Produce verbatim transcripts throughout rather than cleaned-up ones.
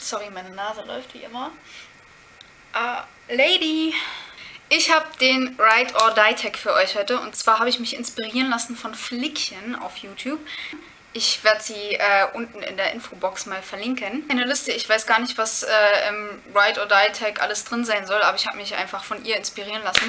Sorry, meine Nase läuft wie immer. Uh, Lady! Ich habe den Ride or Die Tag für euch heute. Und zwar habe ich mich inspirieren lassen von Flickchen auf YouTube. Ich werde sie äh, unten in der Infobox mal verlinken. Eine Liste, ich weiß gar nicht, was äh, im Ride or Die Tag alles drin sein soll, aber ich habe mich einfach von ihr inspirieren lassen.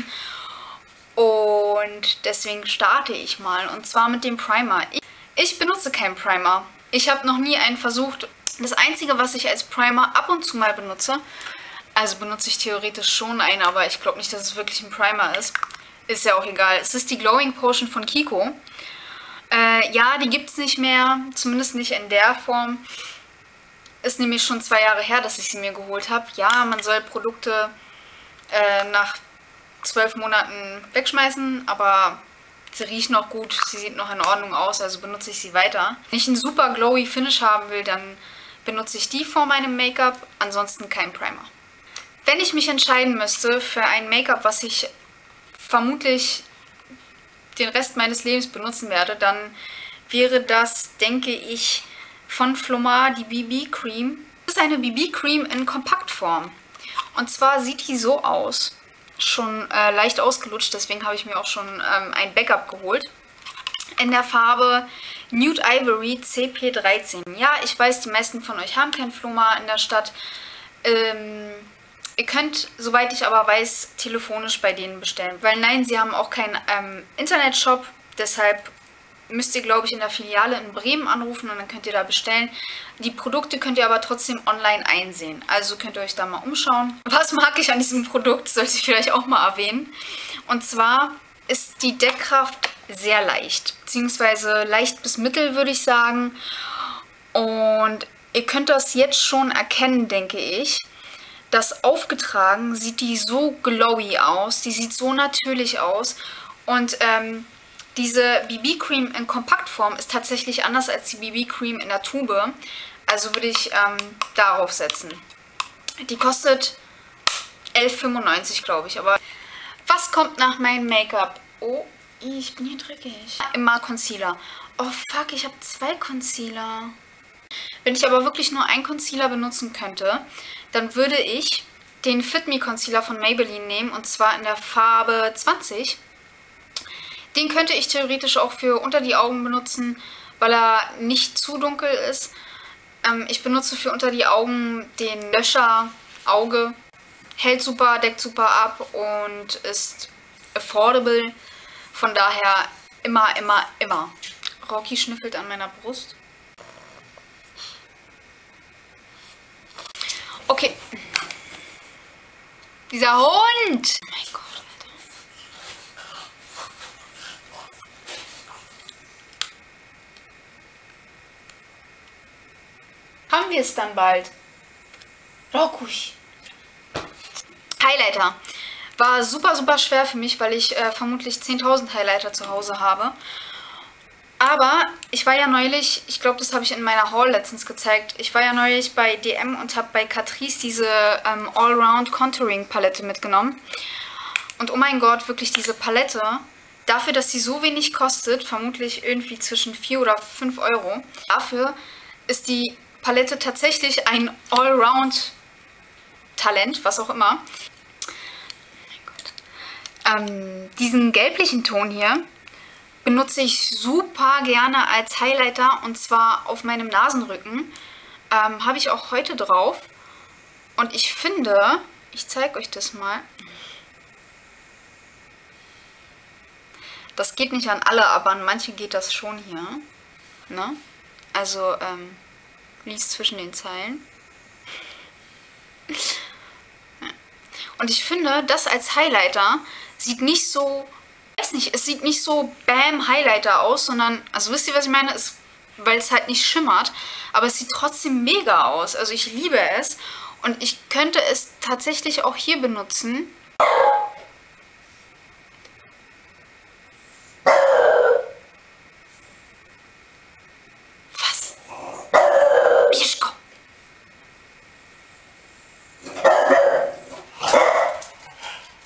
Und deswegen starte ich mal. Und zwar mit dem Primer. Ich, ich benutze keinen Primer. Ich habe noch nie einen versucht. Das Einzige, was ich als Primer ab und zu mal benutze, also benutze ich theoretisch schon einen, aber ich glaube nicht, dass es wirklich ein Primer ist. Ist ja auch egal. Es ist die Glowing Potion von Kiko. Äh, ja, die gibt es nicht mehr, zumindest nicht in der Form. Ist nämlich schon zwei Jahre her, dass ich sie mir geholt habe. Ja, man soll Produkte äh, nach zwölf Monaten wegschmeißen, aber sie riecht noch gut, sie sieht noch in Ordnung aus, also benutze ich sie weiter. Wenn ich einen super glowy Finish haben will, dann benutze ich die vor meinem Make-up, ansonsten kein Primer. Wenn ich mich entscheiden müsste für ein Make-up, was ich vermutlich den Rest meines Lebens benutzen werde, dann wäre das, denke ich, von Flomar die B B Cream. Das ist eine B B Cream in Kompaktform. Und zwar sieht die so aus. Schon äh, leicht ausgelutscht, deswegen habe ich mir auch schon ähm, ein Backup geholt. In der Farbe Nude Ivory C P dreizehn. Ja, ich weiß, die meisten von euch haben kein Flomar in der Stadt. Ähm, ihr könnt, soweit ich aber weiß, telefonisch bei denen bestellen. Weil nein, sie haben auch keinen ähm, Internetshop, deshalb müsst ihr, glaube ich, in der Filiale in Bremen anrufen und dann könnt ihr da bestellen. Die Produkte könnt ihr aber trotzdem online einsehen. Also könnt ihr euch da mal umschauen. Was mag ich an diesem Produkt, sollte ich vielleicht auch mal erwähnen. Und zwar ist die Deckkraft sehr leicht. Beziehungsweise leicht bis mittel, würde ich sagen. Und ihr könnt das jetzt schon erkennen, denke ich. Das aufgetragen sieht die so glowy aus. Die sieht so natürlich aus. Und ähm, diese B B Cream in Kompaktform ist tatsächlich anders als die B B Cream in der Tube. Also würde ich ähm, darauf setzen. Die kostet elf fünfundneunzig, glaube ich. Aber was kommt nach meinem Make-up? Oh, ich bin hier dreckig. Immer Concealer. Oh fuck, ich habe zwei Concealer. Wenn ich aber wirklich nur einen Concealer benutzen könnte, dann würde ich den Fit Me Concealer von Maybelline nehmen. Und zwar in der Farbe zwanzig. Den könnte ich theoretisch auch für unter die Augen benutzen, weil er nicht zu dunkel ist. Ähm, ich benutze für unter die Augen den Löscher Auge. Hält super, deckt super ab und ist affordable. Von daher immer, immer, immer. Rocky schnüffelt an meiner Brust. Okay. Dieser Hund! Oh mein Gott. Haben wir es dann bald? Rokusch. Highlighter. War super, super schwer für mich, weil ich äh, vermutlich zehntausend Highlighter zu Hause habe. Aber ich war ja neulich, ich glaube, das habe ich in meiner Haul letztens gezeigt, ich war ja neulich bei D M und habe bei Catrice diese ähm, Allround Contouring Palette mitgenommen. Und oh mein Gott, wirklich diese Palette, dafür, dass sie so wenig kostet, vermutlich irgendwie zwischen vier oder fünf Euro, dafür ist die Palette tatsächlich ein Allround-Talent, was auch immer. Oh mein Gott. Ähm, diesen gelblichen Ton hier benutze ich super gerne als Highlighter und zwar auf meinem Nasenrücken. Ähm, habe ich auch heute drauf. Und ich finde, ich zeige euch das mal. Das geht nicht an alle, aber an manche geht das schon hier. Ne? Also, ähm, liest zwischen den Zeilen. Und ich finde, das als Highlighter sieht nicht so, weiß nicht, es sieht nicht so Bam Highlighter aus, sondern, also wisst ihr, was ich meine? Es, weil es halt nicht schimmert, aber es sieht trotzdem mega aus. Also ich liebe es und ich könnte es tatsächlich auch hier benutzen.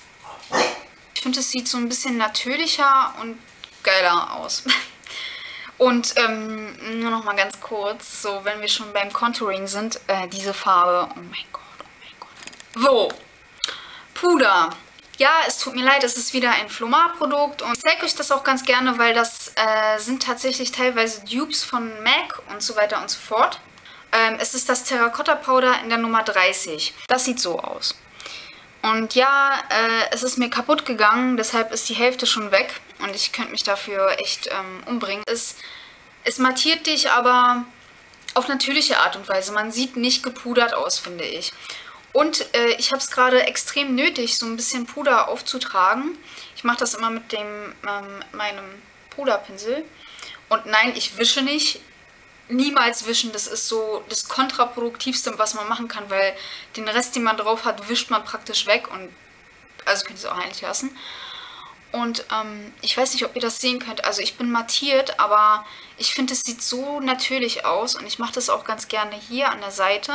Ich finde, es sieht so ein bisschen natürlicher und geiler aus. Und ähm, nur noch mal ganz kurz, so wenn wir schon beim Contouring sind, äh, diese Farbe, oh mein Gott, oh mein Gott. So, Puder. Ja, es tut mir leid, es ist wieder ein Flomar-Produkt und ich zeige euch das auch ganz gerne, weil das äh, sind tatsächlich teilweise Dupes von MAC und so weiter und so fort. Ähm, es ist das Terracotta Powder in der Nummer dreißig. Das sieht so aus. Und ja, äh, es ist mir kaputt gegangen, deshalb ist die Hälfte schon weg und ich könnte mich dafür echt ähm, umbringen. Es, es mattiert dich aber auf natürliche Art und Weise. Man sieht nicht gepudert aus, finde ich. Und äh, ich habe es gerade extrem nötig, so ein bisschen Puder aufzutragen. Ich mache das immer mit dem ähm, meinem Puderpinsel. Und nein, ich wische nicht. Niemals wischen, das ist so das Kontraproduktivste, was man machen kann, weil den Rest, den man drauf hat, wischt man praktisch weg und also könnt ihr es auch eigentlich lassen. Und ähm, ich weiß nicht, ob ihr das sehen könnt, also ich bin mattiert, aber ich finde, es sieht so natürlich aus und ich mache das auch ganz gerne hier an der Seite.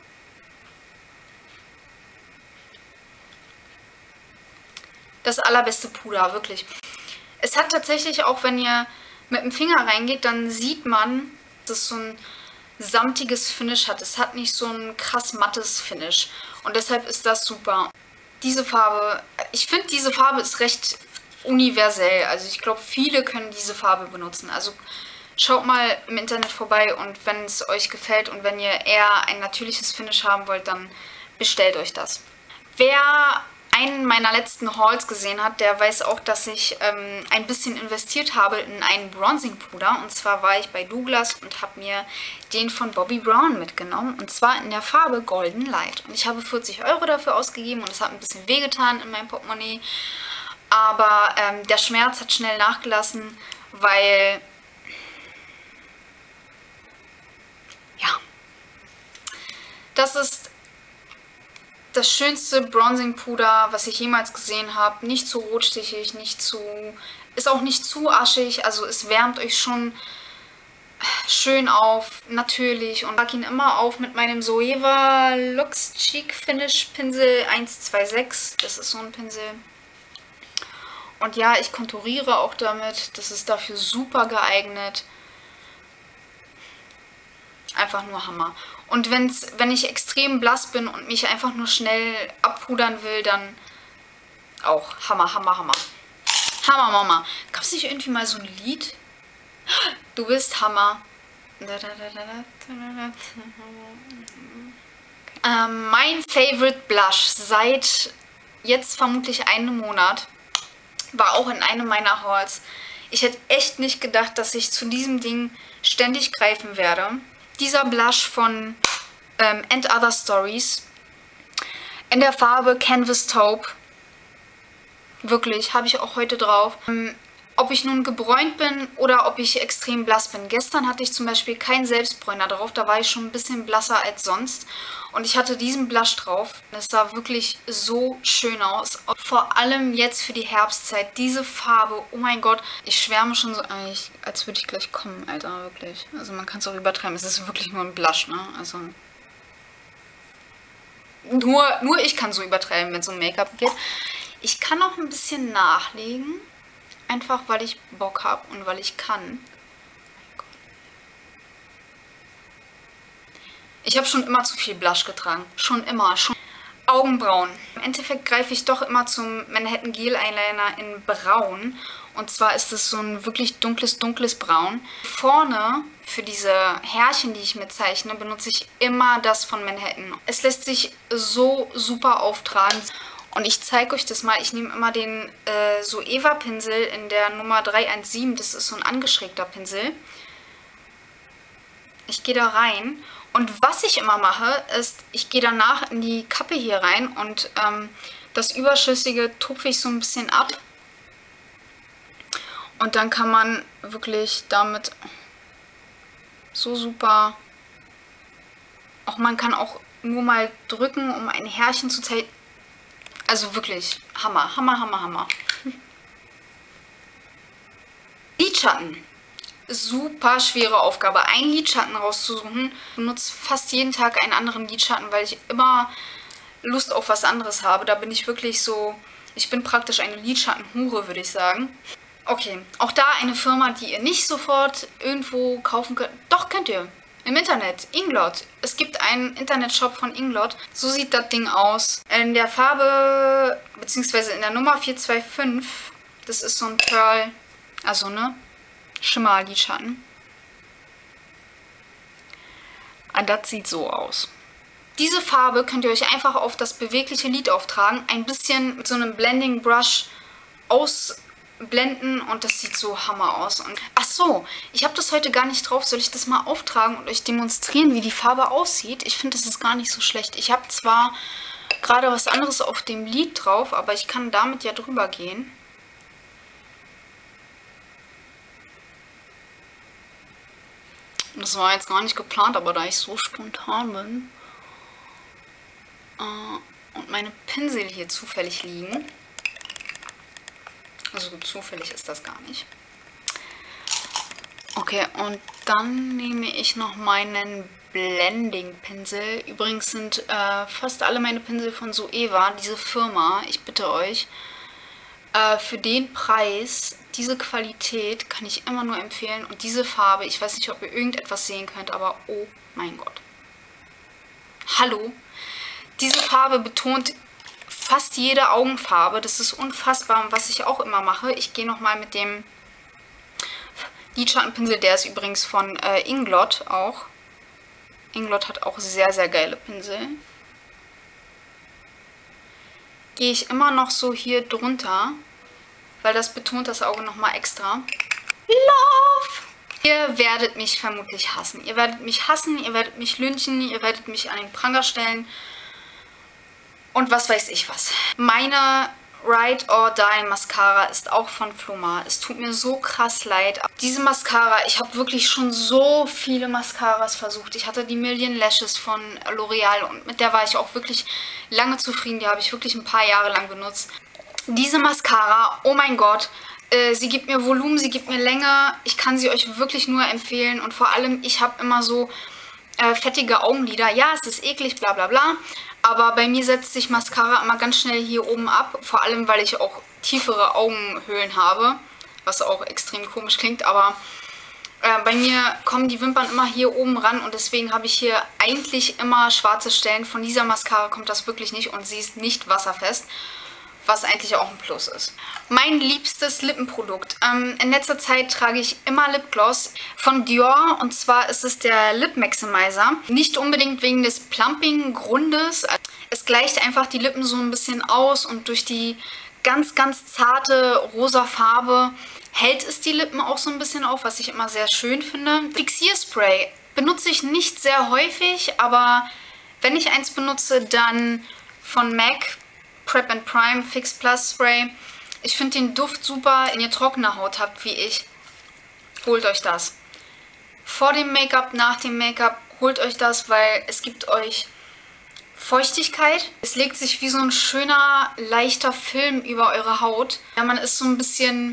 Das allerbeste Puder, wirklich. Es hat tatsächlich auch, wenn ihr mit dem Finger reingeht, dann sieht man, das so ein samtiges Finish hat. Es hat nicht so ein krass mattes Finish. Und deshalb ist das super. Diese Farbe, ich finde, diese Farbe ist recht universell. Also ich glaube, viele können diese Farbe benutzen. Also schaut mal im Internet vorbei und wenn es euch gefällt und wenn ihr eher ein natürliches Finish haben wollt, dann bestellt euch das. Wer einen meiner letzten Hauls gesehen hat, der weiß auch, dass ich ähm, ein bisschen investiert habe in einen Bronzing-Puder. Und zwar war ich bei Douglas und habe mir den von Bobbi Brown mitgenommen. Und zwar in der Farbe Golden Light. Und ich habe vierzig Euro dafür ausgegeben und es hat ein bisschen wehgetan in meinem Portemonnaie. Aber ähm, der Schmerz hat schnell nachgelassen, weil... Ja. Das ist... das schönste Bronzing-Puder, was ich jemals gesehen habe. Nicht zu rotstichig, nicht zu... ist auch nicht zu aschig. Also es wärmt euch schon schön auf, natürlich. Und ich trage ihn immer auf mit meinem Zoeva Lux Cheek Finish Pinsel eins zwei sechs. Das ist so ein Pinsel. Und ja, ich konturiere auch damit. Das ist dafür super geeignet. Einfach nur Hammer. Und wenn's, wenn ich extrem blass bin und mich einfach nur schnell abpudern will, dann auch Hammer, Hammer, Hammer. Hammer, Mama. Gab es nicht irgendwie mal so ein Lied? Du bist Hammer. Ähm, mein Favorite Blush seit jetzt vermutlich einem Monat war auch in einem meiner Hauls. Ich hätte echt nicht gedacht, dass ich zu diesem Ding ständig greifen werde. Dieser Blush von ähm, And Other Stories in der Farbe Canvas Taupe. Wirklich, habe ich auch heute drauf. Ähm, ob ich nun gebräunt bin oder ob ich extrem blass bin. Gestern hatte ich zum Beispiel keinen Selbstbräuner drauf, da war ich schon ein bisschen blasser als sonst. Und ich hatte diesen Blush drauf. Das sah wirklich so schön aus. Und vor allem jetzt für die Herbstzeit. Diese Farbe, oh mein Gott. Ich schwärme schon so, eigentlich, als würde ich gleich kommen, Alter, wirklich. Also man kann es auch übertreiben. Es ist wirklich nur ein Blush, ne? Also nur, nur ich kann so übertreiben, wenn es um Make-up geht. Ich kann auch ein bisschen nachlegen. Einfach, weil ich Bock habe und weil ich kann. Ich habe schon immer zu viel Blush getragen. Schon immer. Schon. Augenbrauen. Im Endeffekt greife ich doch immer zum Manhattan Gel Eyeliner in Braun. Und zwar ist es so ein wirklich dunkles, dunkles Braun. Vorne, für diese Härchen, die ich mir zeichne, benutze ich immer das von Manhattan. Es lässt sich so super auftragen. Und ich zeige euch das mal. Ich nehme immer den äh, Zoeva Pinsel in der Nummer drei eins sieben. Das ist so ein angeschrägter Pinsel. Ich gehe da rein. Und was ich immer mache, ist, ich gehe danach in die Kappe hier rein und ähm, das Überschüssige tupfe ich so ein bisschen ab. Und dann kann man wirklich damit so super... Auch man kann auch nur mal drücken, um ein Härchen zu zeigen. Also wirklich, Hammer, Hammer, Hammer, Hammer. Lidschatten. Super schwere Aufgabe, einen Lidschatten rauszusuchen. Ich benutze fast jeden Tag einen anderen Lidschatten, weil ich immer Lust auf was anderes habe. Da bin ich wirklich so, ich bin praktisch eine Lidschattenhure, würde ich sagen. Okay, auch da eine Firma, die ihr nicht sofort irgendwo kaufen könnt. Doch, könnt ihr. Im Internet. Inglot. Es gibt einen Internetshop von Inglot. So sieht das Ding aus. In der Farbe, beziehungsweise in der Nummer vier zwei fünf. Das ist so ein Pearl, also ne, Schimmerlidschatten. Und das sieht so aus. Diese Farbe könnt ihr euch einfach auf das bewegliche Lid auftragen. Ein bisschen mit so einem Blending Brush ausblenden und das sieht so hammer aus. Und ach so, ich habe das heute gar nicht drauf. Soll ich das mal auftragen und euch demonstrieren, wie die Farbe aussieht? Ich finde, das ist gar nicht so schlecht. Ich habe zwar gerade was anderes auf dem Lid drauf, aber ich kann damit ja drüber gehen. Das war jetzt gar nicht geplant, aber da ich so spontan bin äh, und meine Pinsel hier zufällig liegen, also zufällig ist das gar nicht. Okay, und dann nehme ich noch meinen Blending-Pinsel. Übrigens sind äh, fast alle meine Pinsel von Zoeva, diese Firma, ich bitte euch, äh, für den Preis, diese Qualität kann ich immer nur empfehlen. Und diese Farbe, ich weiß nicht, ob ihr irgendetwas sehen könnt, aber oh mein Gott. Hallo? Diese Farbe betont fast jede Augenfarbe. Das ist unfassbar. Und was ich auch immer mache, ich gehe nochmal mit dem Lidschattenpinsel, der ist übrigens von äh, Inglot auch. Inglot hat auch sehr, sehr geile Pinsel. Gehe ich immer noch so hier drunter, weil das betont das Auge nochmal extra. Love! Ihr werdet mich vermutlich hassen. Ihr werdet mich hassen, ihr werdet mich lynchen, ihr werdet mich an den Pranger stellen. Und was weiß ich was. Meine Ride or Die Mascara ist auch von Floma. Es tut mir so krass leid. Diese Mascara, ich habe wirklich schon so viele Mascaras versucht. Ich hatte die Million Lashes von L'Oreal und mit der war ich auch wirklich lange zufrieden. Die habe ich wirklich ein paar Jahre lang benutzt. Diese Mascara, oh mein Gott, äh, sie gibt mir Volumen, sie gibt mir Länge. Ich kann sie euch wirklich nur empfehlen. Und vor allem, ich habe immer so äh, fettige Augenlider. Ja, es ist eklig, bla bla bla. Aber bei mir setzt sich Mascara immer ganz schnell hier oben ab. Vor allem, weil ich auch tiefere Augenhöhlen habe. Was auch extrem komisch klingt. Aber äh, bei mir kommen die Wimpern immer hier oben ran. Und deswegen habe ich hier eigentlich immer schwarze Stellen. Von dieser Mascara kommt das wirklich nicht. Und sie ist nicht wasserfest. Was eigentlich auch ein Plus ist. Mein liebstes Lippenprodukt. Ähm, in letzter Zeit trage ich immer Lipgloss von Dior. Und zwar ist es der Lip Maximizer. Nicht unbedingt wegen des Plumping-Grundes. Es gleicht einfach die Lippen so ein bisschen aus. Und durch die ganz, ganz zarte rosa Farbe hält es die Lippen auch so ein bisschen auf, was ich immer sehr schön finde. Fixierspray benutze ich nicht sehr häufig. Aber wenn ich eins benutze, dann von MAC Prep and Prime Fix Plus Spray. Ich finde den Duft super. Wenn ihr trockene Haut habt wie ich, holt euch das. Vor dem Make-up, nach dem Make-up, holt euch das, weil es gibt euch Feuchtigkeit. Es legt sich wie so ein schöner, leichter Film über eure Haut. Ja, man ist so ein bisschen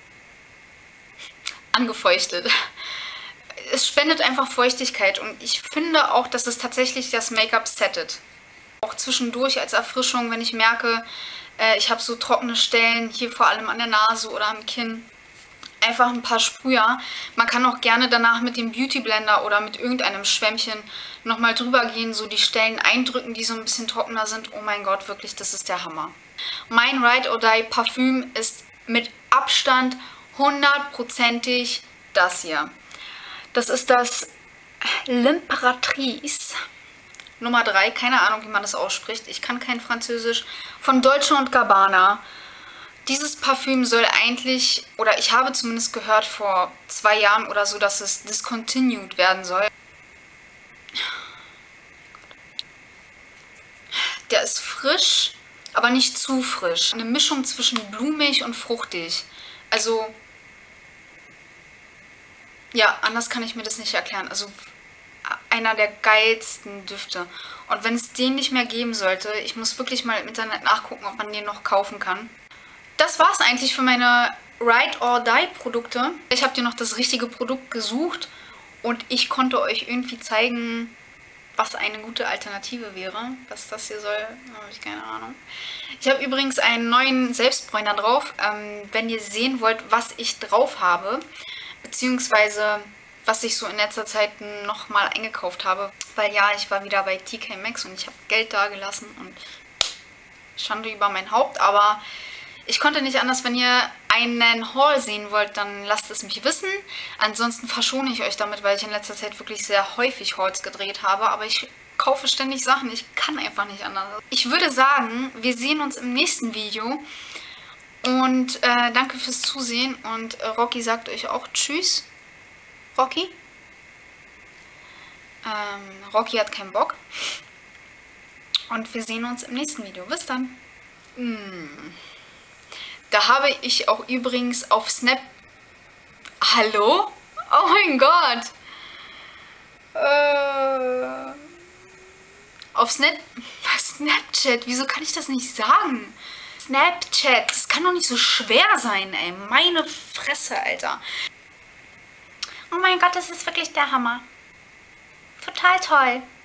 angefeuchtet. Es spendet einfach Feuchtigkeit und ich finde auch, dass es tatsächlich das Make-up settet. Auch zwischendurch als Erfrischung, wenn ich merke, äh, ich habe so trockene Stellen, hier vor allem an der Nase oder am Kinn. Einfach ein paar Sprüher. Man kann auch gerne danach mit dem Beauty Blender oder mit irgendeinem Schwämmchen nochmal drüber gehen, so die Stellen eindrücken, die so ein bisschen trockener sind. Oh mein Gott, wirklich, das ist der Hammer. Mein Ride or Die Parfüm ist mit Abstand hundertprozentig das hier. Das ist das L'Impératrice Nummer drei, keine Ahnung, wie man das ausspricht. Ich kann kein Französisch. Von Dolce und Gabbana. Dieses Parfüm soll eigentlich, oder ich habe zumindest gehört vor zwei Jahren oder so, dass es discontinued werden soll. Der ist frisch, aber nicht zu frisch. Eine Mischung zwischen blumig und fruchtig. Also, ja, anders kann ich mir das nicht erklären. Also, einer der geilsten Düfte. Und wenn es den nicht mehr geben sollte, ich muss wirklich mal im Internet nachgucken, ob man den noch kaufen kann. Das war es eigentlich für meine Ride or Die Produkte. Ich habe dir noch das richtige Produkt gesucht und ich konnte euch irgendwie zeigen, was eine gute Alternative wäre. Was das hier soll, habe ich keine Ahnung. Ich habe übrigens einen neuen Selbstbräuner drauf. Ähm, wenn ihr sehen wollt, was ich drauf habe, beziehungsweise was ich so in letzter Zeit nochmal eingekauft habe. Weil ja, ich war wieder bei T K Maxx und ich habe Geld da gelassen und Schande über mein Haupt. Aber ich konnte nicht anders. Wenn ihr einen Haul sehen wollt, dann lasst es mich wissen. Ansonsten verschone ich euch damit, weil ich in letzter Zeit wirklich sehr häufig Hauls gedreht habe. Aber ich kaufe ständig Sachen. Ich kann einfach nicht anders. Ich würde sagen, wir sehen uns im nächsten Video. Und äh, danke fürs Zusehen. Und äh, Rocky sagt euch auch Tschüss. Rocky? Ähm, Rocky hat keinen Bock. Und wir sehen uns im nächsten Video. Bis dann. Mm. Da habe ich auch übrigens auf Snap... Hallo? Oh mein Gott. Äh... Auf Snap... Snapchat. Wieso kann ich das nicht sagen? Snapchat. Das kann doch nicht so schwer sein, ey. Meine Fresse, Alter. Oh mein Gott, das ist wirklich der Hammer. Total toll.